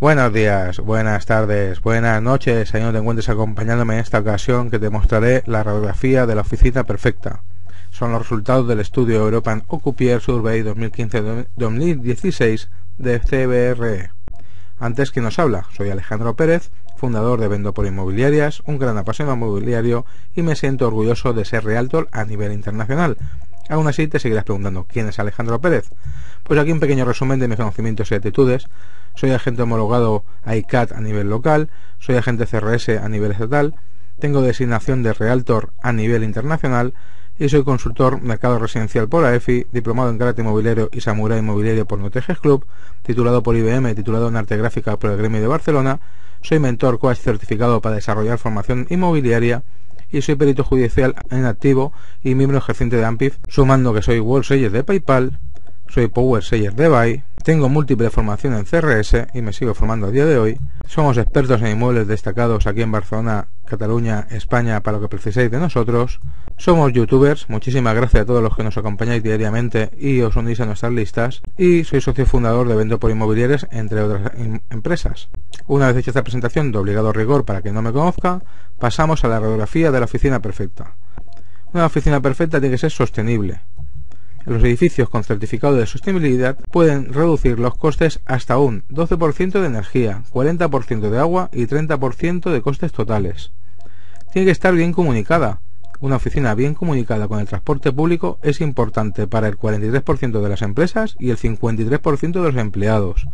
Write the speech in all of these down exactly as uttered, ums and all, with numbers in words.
Buenos días, buenas tardes, buenas noches, ahí no te encuentres acompañándome en esta ocasión que te mostraré la radiografía de la oficina perfecta. Son los resultados del estudio European Occupier Survey dos mil quince dos mil dieciséis de C B R E. Antes, ¿quién nos habla? Soy Alejandro Pérez, fundador de Vendo por Inmobiliarias, un gran apasionado inmobiliario, y me siento orgulloso de ser realtor a nivel internacional. Aún así te seguirás preguntando, ¿quién es Alejandro Pérez? Pues aquí un pequeño resumen de mis conocimientos y actitudes. Soy agente homologado I C A T a nivel local, soy agente C R S a nivel estatal, tengo designación de realtor a nivel internacional y soy consultor mercado residencial por A E F I, diplomado en karate inmobiliario y samurai inmobiliario por Noteges Club, titulado por I B M, titulado en arte gráfica por el Gremio de Barcelona, soy mentor coach certificado para desarrollar formación inmobiliaria y soy perito judicial en activo y miembro ejerciente de A M P I F, sumando que soy World Seller de PayPal, soy Power Seller de Buy, tengo múltiple formación en C R S y me sigo formando a día de hoy. Somos expertos en inmuebles destacados aquí en Barcelona, Cataluña, España, para lo que preciséis de nosotros. Somos youtubers, muchísimas gracias a todos los que nos acompañáis diariamente y os unís a nuestras listas. Y soy socio fundador de Vendo por Inmobiliarias, entre otras empresas. Una vez hecha esta presentación de obligado rigor para quien no me conozca, pasamos a la radiografía de la oficina perfecta. Una oficina perfecta tiene que ser sostenible. Los edificios con certificado de sostenibilidad pueden reducir los costes hasta un doce por ciento de energía, cuarenta por ciento de agua y treinta por ciento de costes totales. Tiene que estar bien comunicada. Una oficina bien comunicada con el transporte público es importante para el cuarenta y tres por ciento de las empresas y el cincuenta y tres por ciento de los empleados.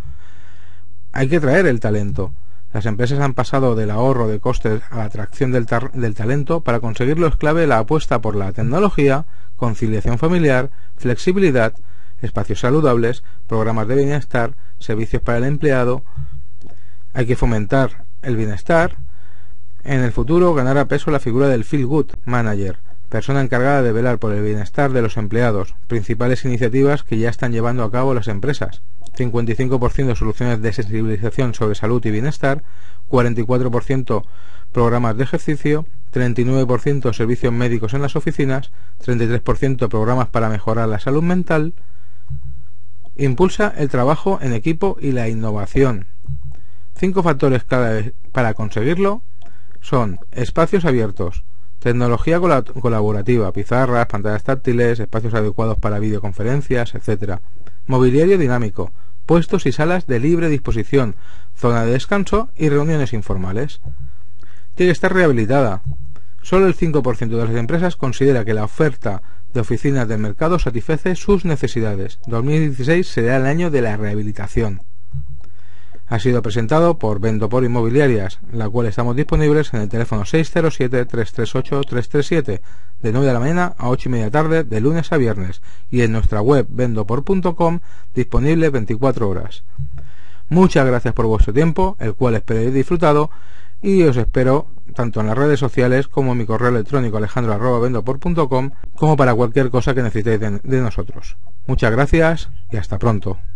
Hay que traer el talento. Las empresas han pasado del ahorro de costes a la atracción del, del talento. Para conseguirlo es clave la apuesta por la tecnología, conciliación familiar, flexibilidad, espacios saludables, programas de bienestar, servicios para el empleado. Hay que fomentar el bienestar. En el futuro ganará peso la figura del Feel Good Manager, persona encargada de velar por el bienestar de los empleados, principales iniciativas que ya están llevando a cabo las empresas. cincuenta y cinco por ciento soluciones de sensibilización sobre salud y bienestar, cuarenta y cuatro por ciento programas de ejercicio, treinta y nueve por ciento servicios médicos en las oficinas, treinta y tres por ciento programas para mejorar la salud mental. Impulsa el trabajo en equipo y la innovación. Cinco factores clave para conseguirlo son espacios abiertos, tecnología colaborativa, pizarras, pantallas táctiles, espacios adecuados para videoconferencias, etcétera. Mobiliario dinámico, puestos y salas de libre disposición, zona de descanso y reuniones informales. Tiene que estar rehabilitada. Solo el cinco por ciento de las empresas considera que la oferta de oficinas del mercado satisface sus necesidades. dos mil dieciséis será el año de la rehabilitación. Ha sido presentado por Vendo por Inmobiliarias, la cual estamos disponibles en el teléfono seis cero siete, tres tres ocho, tres tres siete, de nueve de la mañana a ocho y media de la tarde, de lunes a viernes, y en nuestra web vendopor punto com, disponible veinticuatro horas. Muchas gracias por vuestro tiempo, el cual espero hayáis disfrutado, y os espero tanto en las redes sociales como en mi correo electrónico alejandro arroba vendopor punto com, como para cualquier cosa que necesitéis de, de nosotros. Muchas gracias y hasta pronto.